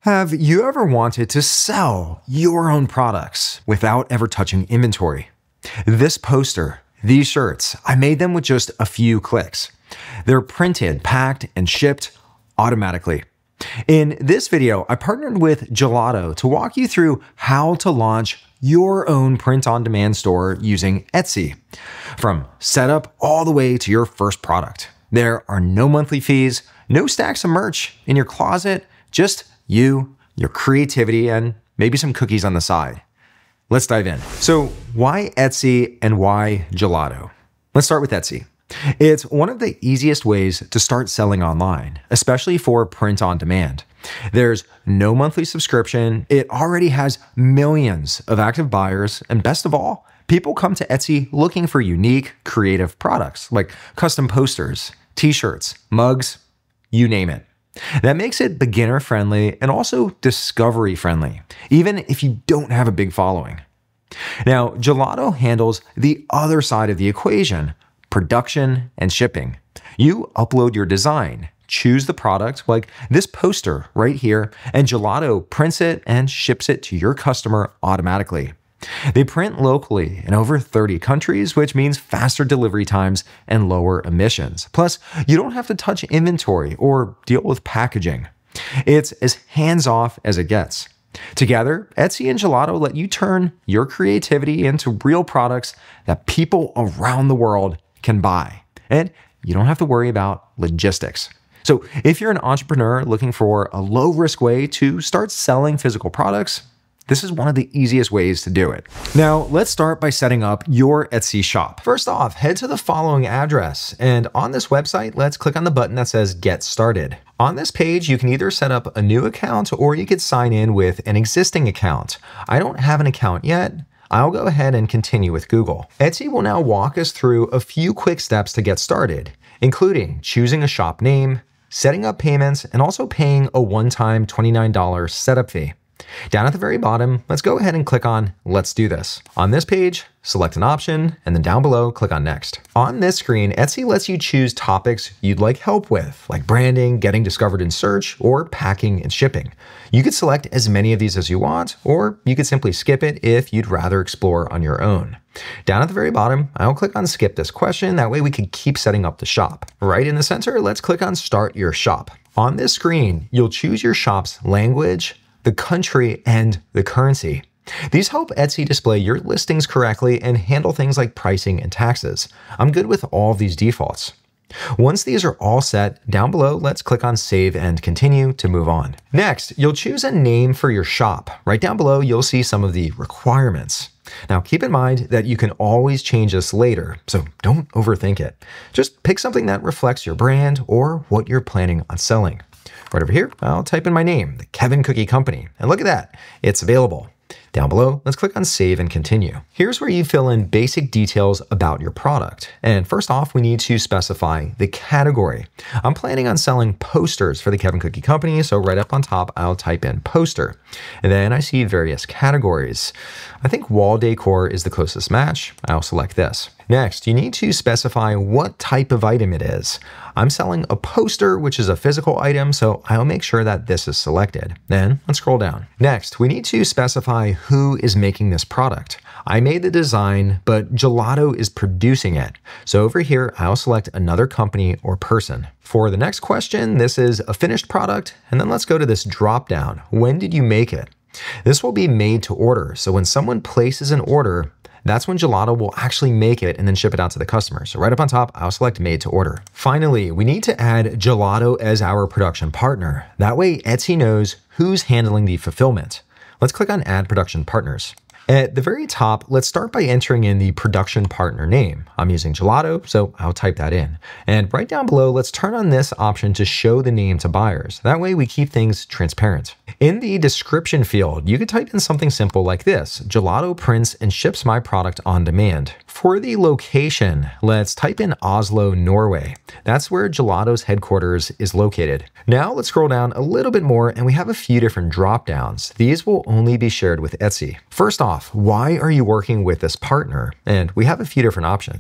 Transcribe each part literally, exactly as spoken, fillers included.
Have you ever wanted to sell your own products without ever touching inventory? This poster, these shirts, I made them with just a few clicks. They're printed, packed, and shipped automatically. In this video, I partnered with Gelato to walk you through how to launch your own print-on-demand store using Etsy. From setup all the way to your first product. There are no monthly fees, no stacks of merch in your closet, just you, your creativity, and maybe some cookies on the side. Let's dive in. So why Etsy and why Gelato? Let's start with Etsy. It's one of the easiest ways to start selling online, especially for print on demand. There's no monthly subscription. It already has millions of active buyers. And best of all, people come to Etsy looking for unique, creative products like custom posters, t-shirts, mugs, you name it. That makes it beginner friendly and also discovery friendly, even if you don't have a big following. Now, Gelato handles the other side of the equation, production and shipping. You upload your design, choose the product like this poster right here, and Gelato prints it and ships it to your customer automatically. They print locally in over thirty countries, which means faster delivery times and lower emissions. Plus, you don't have to touch inventory or deal with packaging. It's as hands-off as it gets. Together, Etsy and Gelato let you turn your creativity into real products that people around the world can buy. And you don't have to worry about logistics. So if you're an entrepreneur looking for a low-risk way to start selling physical products, this is one of the easiest ways to do it. Now, let's start by setting up your Etsy shop. First off, head to the following address, and on this website, let's click on the button that says Get Started. On this page, you can either set up a new account or you could sign in with an existing account. I don't have an account yet. I'll go ahead and continue with Google. Etsy will now walk us through a few quick steps to get started, including choosing a shop name, setting up payments, and also paying a one-time twenty-nine dollar setup fee. Down at the very bottom, let's go ahead and click on Let's Do This. On this page, select an option, and then down below, click on Next. On this screen, Etsy lets you choose topics you'd like help with, like branding, getting discovered in search, or packing and shipping. You could select as many of these as you want, or you could simply skip it if you'd rather explore on your own. Down at the very bottom, I'll click on Skip this question. That way we can keep setting up the shop. Right in the center, let's click on Start Your Shop. On this screen, you'll choose your shop's language, the country, and the currency. These help Etsy display your listings correctly and handle things like pricing and taxes. I'm good with all of these defaults. Once these are all set, down below, let's click on Save and Continue to move on. Next, you'll choose a name for your shop. Right down below, you'll see some of the requirements. Now, keep in mind that you can always change this later, so don't overthink it. Just pick something that reflects your brand or what you're planning on selling. Right over here, I'll type in my name, the Kevin Cookie Company, and look at that, it's available. Down below, let's click on Save and Continue. Here's where you fill in basic details about your product. And first off, we need to specify the category. I'm planning on selling posters for the Kevin Cookie Company, so right up on top, I'll type in poster. And then I see various categories. I think wall decor is the closest match. I'll select this. Next, you need to specify what type of item it is. I'm selling a poster, which is a physical item, so I'll make sure that this is selected. Then let's scroll down. Next, we need to specify who is making this product. I made the design, but Gelato is producing it. So over here, I'll select another company or person. For the next question, this is a finished product, and then let's go to this drop down. When did you make it? This will be made to order, so when someone places an order, that's when Gelato will actually make it and then ship it out to the customer. So right up on top, I'll select Made to Order. Finally, we need to add Gelato as our production partner. That way, Etsy knows who's handling the fulfillment. Let's click on Add Production Partners. At the very top, let's start by entering in the production partner name. I'm using Gelato, so I'll type that in. And right down below, let's turn on this option to show the name to buyers. That way we keep things transparent. In the description field, you could type in something simple like this: Gelato prints and ships my product on demand. For the location, let's type in Oslo, Norway. That's where Gelato's headquarters is located. Now let's scroll down a little bit more and we have a few different drop downs. These will only be shared with Etsy. First off, why are you working with this partner? And we have a few different options.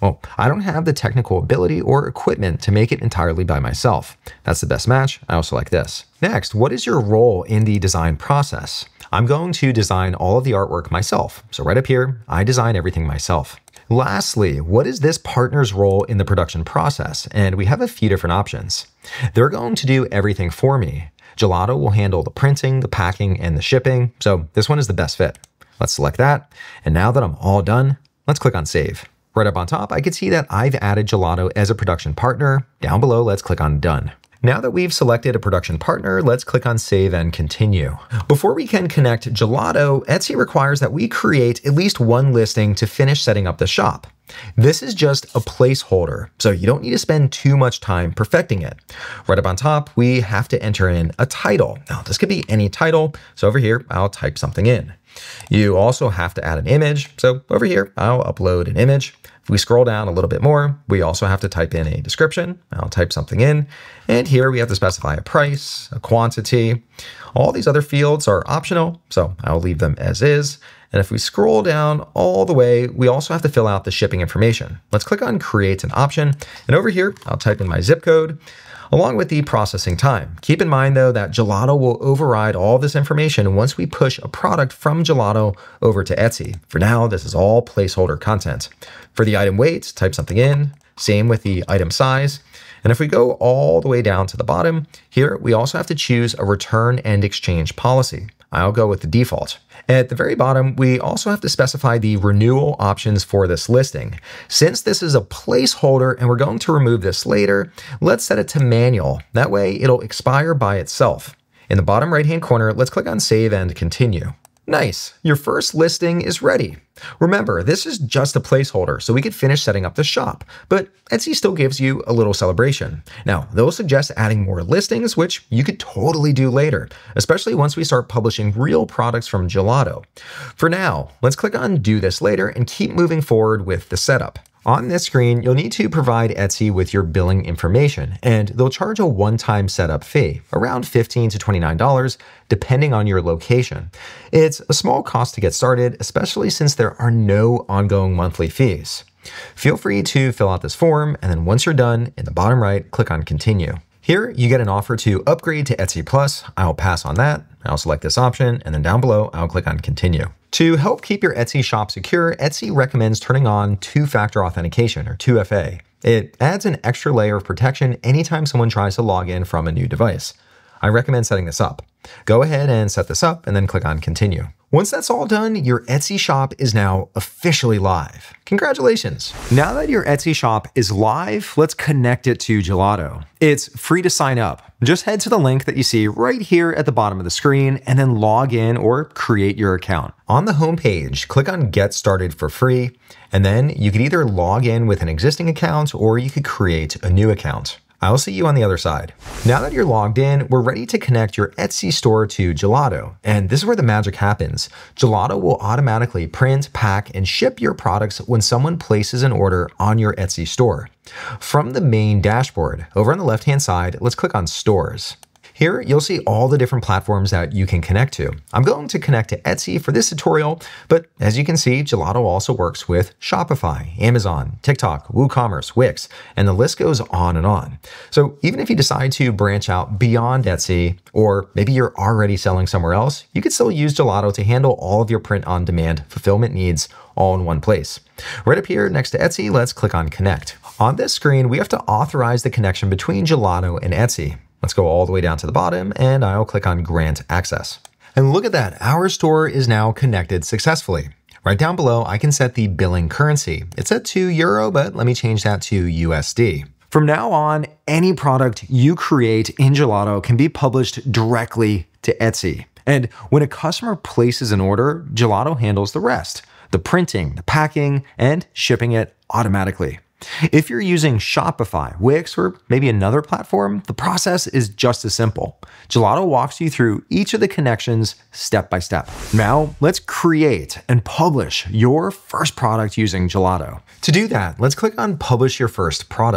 Well, I don't have the technical ability or equipment to make it entirely by myself. That's the best match. I also like this. Next, what is your role in the design process? I'm going to design all of the artwork myself. So right up here, I design everything myself. Lastly, what is this partner's role in the production process? And we have a few different options. They're going to do everything for me. Gelato will handle the printing, the packing, and the shipping. So this one is the best fit. Let's select that. And now that I'm all done, let's click on Save. Right up on top, I can see that I've added Gelato as a production partner. Down below, let's click on Done. Now that we've selected a production partner, let's click on Save and Continue. Before we can connect Gelato, Etsy requires that we create at least one listing to finish setting up the shop. This is just a placeholder, so you don't need to spend too much time perfecting it. Right up on top, we have to enter in a title. Now, this could be any title, so over here, I'll type something in. You also have to add an image, so over here, I'll upload an image. If we scroll down a little bit more, we also have to type in a description. I'll type something in. And here we have to specify a price, a quantity. All these other fields are optional, so I'll leave them as is. And if we scroll down all the way, we also have to fill out the shipping information. Let's click on Create an Option. And over here, I'll type in my zip code, along with the processing time. Keep in mind though that Gelato will override all this information once we push a product from Gelato over to Etsy. For now, this is all placeholder content. For the item weight, type something in, same with the item size. And if we go all the way down to the bottom, here we also have to choose a return and exchange policy. I'll go with the default. At the very bottom, we also have to specify the renewal options for this listing. Since this is a placeholder and we're going to remove this later, let's set it to manual. That way it'll expire by itself. In the bottom right-hand corner, let's click on Save and Continue. Nice, your first listing is ready. Remember, this is just a placeholder, so we could finish setting up the shop, but Etsy still gives you a little celebration. Now, they'll suggest adding more listings, which you could totally do later, especially once we start publishing real products from Gelato. For now, let's click on Do This Later and keep moving forward with the setup. On this screen, you'll need to provide Etsy with your billing information, and they'll charge a one-time setup fee, around fifteen to twenty-nine dollars, depending on your location. It's a small cost to get started, especially since there are no ongoing monthly fees. Feel free to fill out this form, and then once you're done, in the bottom right, click on Continue. Here, you get an offer to upgrade to Etsy Plus. I'll pass on that. I'll select this option, and then down below, I'll click on Continue. To help keep your Etsy shop secure, Etsy recommends turning on two-factor authentication, or two F A. It adds an extra layer of protection anytime someone tries to log in from a new device. I recommend setting this up. Go ahead and set this up, and then click on Continue. Once that's all done, your Etsy shop is now officially live. Congratulations. Now that your Etsy shop is live, let's connect it to Gelato. It's free to sign up. Just head to the link that you see right here at the bottom of the screen and then log in or create your account. On the home page, click on Get Started for free, and then you could either log in with an existing account or you could create a new account. I'll see you on the other side. Now that you're logged in, we're ready to connect your Etsy store to Gelato. And this is where the magic happens. Gelato will automatically print, pack, and ship your products when someone places an order on your Etsy store. From the main dashboard, over on the left-hand side, let's click on Stores. Here, you'll see all the different platforms that you can connect to. I'm going to connect to Etsy for this tutorial, but as you can see, Gelato also works with Shopify, Amazon, TikTok, WooCommerce, Wix, and the list goes on and on. So even if you decide to branch out beyond Etsy, or maybe you're already selling somewhere else, you could still use Gelato to handle all of your print-on-demand fulfillment needs all in one place. Right up here next to Etsy, let's click on Connect. On this screen, we have to authorize the connection between Gelato and Etsy. Let's go all the way down to the bottom and I'll click on Grant Access. And look at that, our store is now connected successfully. Right down below, I can set the billing currency. It's at two euro, but let me change that to U S D. From now on, any product you create in Gelato can be published directly to Etsy. And when a customer places an order, Gelato handles the rest, the printing, the packing, and shipping it automatically. If you're using Shopify, Wix, or maybe another platform, the process is just as simple. Gelato walks you through each of the connections step by step. Now, let's create and publish your first product using Gelato. To do that, let's click on Publish Your First Product.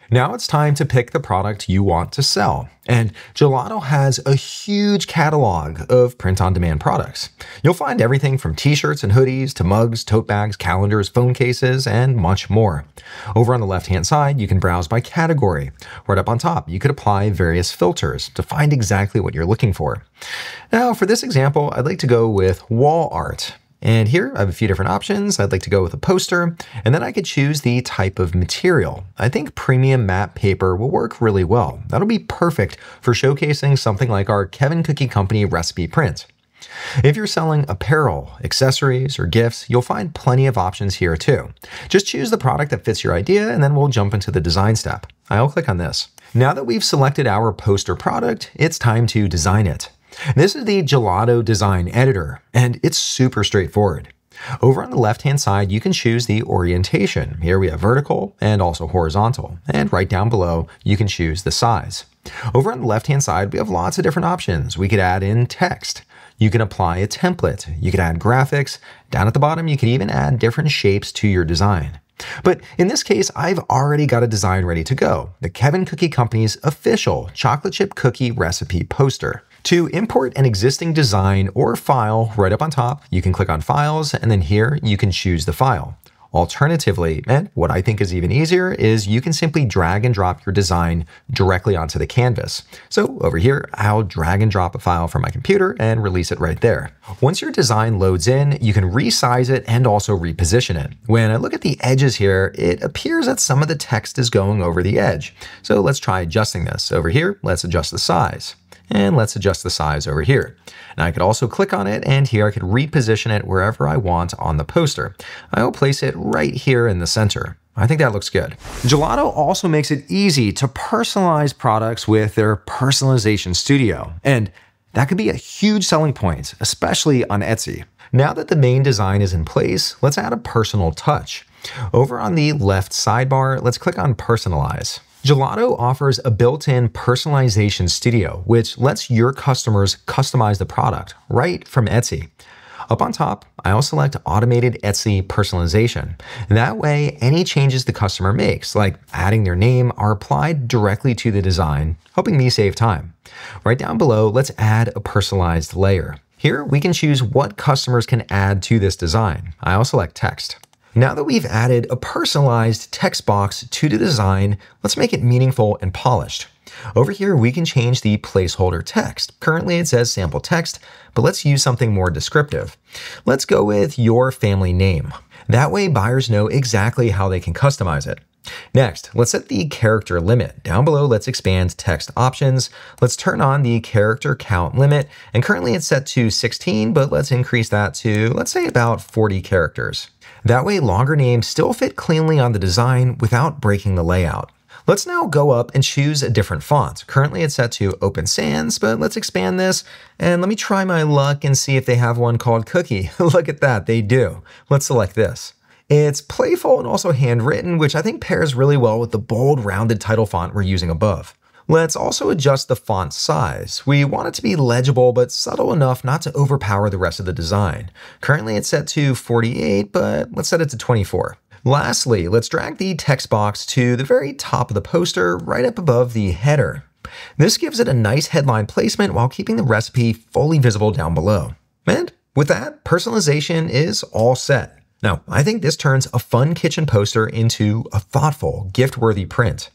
Now it's time to pick the product you want to sell. And Gelato has a huge catalog of print-on-demand products. You'll find everything from t-shirts and hoodies to mugs, tote bags, calendars, phone cases, and much more. Over on the left-hand side, you can browse by category. Right up on top, you could apply various filters to find exactly what you're looking for. Now, for this example, I'd like to go with wall art. And here I have a few different options. I'd like to go with a poster, and then I could choose the type of material. I think premium matte paper will work really well. That'll be perfect for showcasing something like our Kevin Cookie Company recipe print. If you're selling apparel, accessories, or gifts, you'll find plenty of options here too. Just choose the product that fits your idea, and then we'll jump into the design step. I'll click on this. Now that we've selected our poster product, it's time to design it. This is the Gelato Design Editor, and it's super straightforward. Over on the left-hand side, you can choose the orientation. Here we have vertical and also horizontal, and right down below, you can choose the size. Over on the left-hand side, we have lots of different options. We could add in text. You can apply a template. You could add graphics. Down at the bottom, you could even add different shapes to your design. But in this case, I've already got a design ready to go. The Kevin Cookie Company's official chocolate chip cookie recipe poster. To import an existing design or file, right up on top, you can click on Files, and then here you can choose the file. Alternatively, and what I think is even easier, is you can simply drag and drop your design directly onto the canvas. So over here, I'll drag and drop a file from my computer and release it right there. Once your design loads in, you can resize it and also reposition it. When I look at the edges here, it appears that some of the text is going over the edge. So let's try adjusting this. Over here, let's adjust the size. And let's adjust the size over here. Now I could also click on it, and here I could reposition it wherever I want on the poster. I'll place it right here in the center. I think that looks good. Gelato also makes it easy to personalize products with their personalization studio. And that could be a huge selling point, especially on Etsy. Now that the main design is in place, let's add a personal touch. Over on the left sidebar, let's click on Personalize. Gelato offers a built-in personalization studio, which lets your customers customize the product right from Etsy. Up on top, I'll select Automated Etsy Personalization. That way, any changes the customer makes, like adding their name, are applied directly to the design, helping me save time. Right down below, let's add a personalized layer. Here, we can choose what customers can add to this design. I'll select text. Now that we've added a personalized text box to the design, let's make it meaningful and polished. Over here, we can change the placeholder text. Currently, it says sample text, but let's use something more descriptive. Let's go with your family name. That way, buyers know exactly how they can customize it. Next, let's set the character limit. Down below, let's expand text options. Let's turn on the character count limit, and currently it's set to sixteen, but let's increase that to, let's say, about forty characters. That way, longer names still fit cleanly on the design without breaking the layout. Let's now go up and choose a different font. Currently it's set to Open Sans, but let's expand this, and let me try my luck and see if they have one called Cookie. Look at that, they do. Let's select this. It's playful and also handwritten, which I think pairs really well with the bold, rounded title font we're using above. Let's also adjust the font size. We want it to be legible but subtle enough not to overpower the rest of the design. Currently it's set to forty-eight, but let's set it to twenty-four. Lastly, let's drag the text box to the very top of the poster, right up above the header. This gives it a nice headline placement while keeping the recipe fully visible down below. And with that, personalization is all set. Now, I think this turns a fun kitchen poster into a thoughtful, gift-worthy print.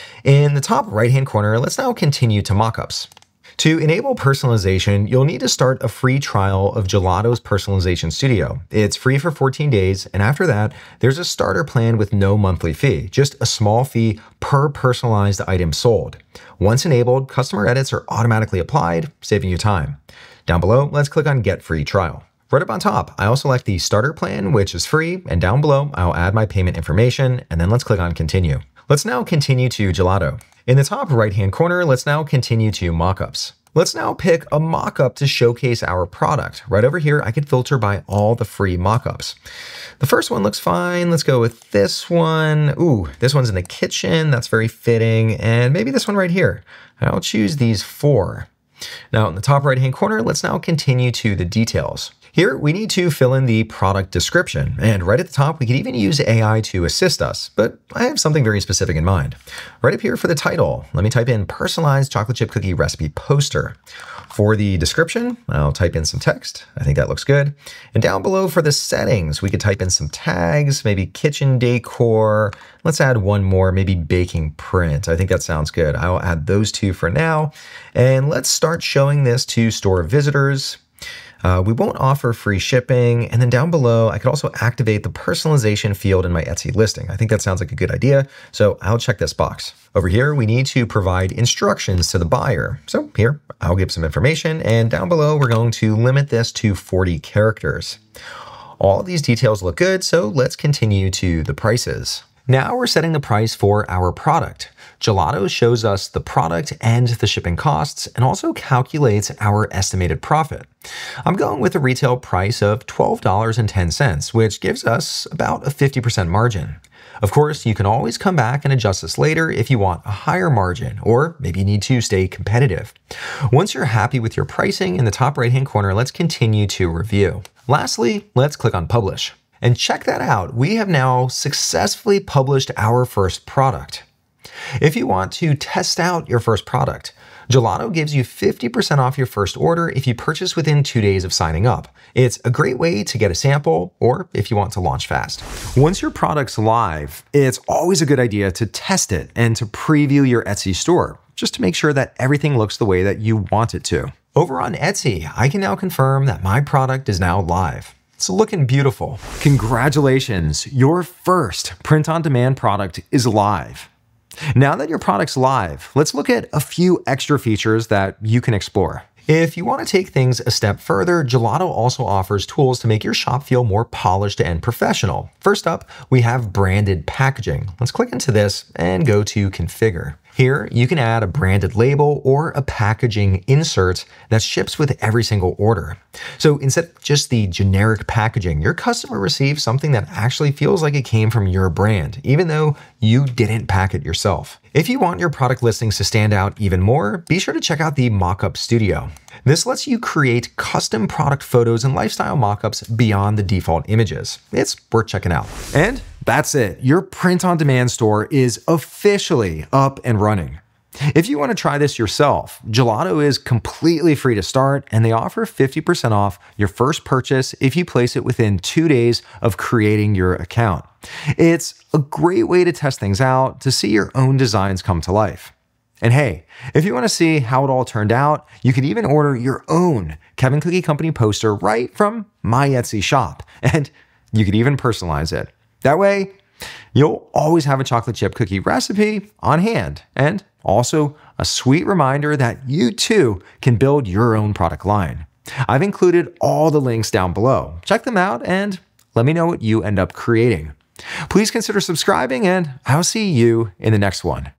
In the top right-hand corner, let's now continue to mockups. To enable personalization, you'll need to start a free trial of Gelato's Personalization Studio. It's free for fourteen days, and after that, there's a starter plan with no monthly fee, just a small fee per personalized item sold. Once enabled, customer edits are automatically applied, saving you time. Down below, let's click on Get Free Trial. Right up on top, I'll select the starter plan, which is free, and down below, I'll add my payment information, and then let's click on Continue. Let's now continue to Gelato. In the top right-hand corner, let's now continue to mockups. Let's now pick a mockup to showcase our product. Right over here, I could filter by all the free mockups. The first one looks fine. Let's go with this one. Ooh, this one's in the kitchen. That's very fitting. And maybe this one right here. I'll choose these four. Now in the top right hand corner, let's now continue to the details. Here, we need to fill in the product description, and right at the top, we could even use A I to assist us, but I have something very specific in mind. Right up here for the title, let me type in Personalized Chocolate Chip Cookie Recipe Poster. For the description, I'll type in some text. I think that looks good. And down below for the settings, we could type in some tags, maybe kitchen decor. Let's add one more, maybe baking print. I think that sounds good. I'll add those two for now. And let's start showing this to store visitors. Uh, we won't offer free shipping. And then down below, I could also activate the personalization field in my Etsy listing. I think that sounds like a good idea. So I'll check this box. Over here, we need to provide instructions to the buyer. So here, I'll give some information. And down below, we're going to limit this to forty characters. All of these details look good. So let's continue to the prices. Now we're setting the price for our product. Gelato shows us the product and the shipping costs and also calculates our estimated profit. I'm going with a retail price of twelve dollars and ten cents, which gives us about a fifty percent margin. Of course, you can always come back and adjust this later if you want a higher margin, or maybe you need to stay competitive. Once you're happy with your pricing in the top right-hand corner, let's continue to review. Lastly, let's click on Publish. And check that out, we have now successfully published our first product. If you want to test out your first product, Gelato gives you fifty percent off your first order if you purchase within two days of signing up. It's a great way to get a sample, or if you want to launch fast. Once your product's live, it's always a good idea to test it and to preview your Etsy store, just to make sure that everything looks the way that you want it to. Over on Etsy, I can now confirm that my product is now live. It's looking beautiful. Congratulations, your first print-on-demand product is live. Now that your product's live, let's look at a few extra features that you can explore. If you want to take things a step further, Gelato also offers tools to make your shop feel more polished and professional. First up, we have branded packaging. Let's click into this and go to Configure. Here, you can add a branded label or a packaging insert that ships with every single order. So instead of just the generic packaging, your customer receives something that actually feels like it came from your brand, even though you didn't pack it yourself. If you want your product listings to stand out even more, be sure to check out the Mockup Studio. This lets you create custom product photos and lifestyle mockups beyond the default images. It's worth checking out. And that's it. Your print-on-demand store is officially up and running. If you want to try this yourself, Gelato is completely free to start, and they offer fifty percent off your first purchase if you place it within two days of creating your account. It's a great way to test things out, to see your own designs come to life. And hey, if you want to see how it all turned out, you can even order your own Kevin Cookie Company poster right from my Etsy shop, and you could even personalize it. That way, you'll always have a chocolate chip cookie recipe on hand, and also a sweet reminder that you too can build your own product line. I've included all the links down below. Check them out and let me know what you end up creating. Please consider subscribing, and I'll see you in the next one.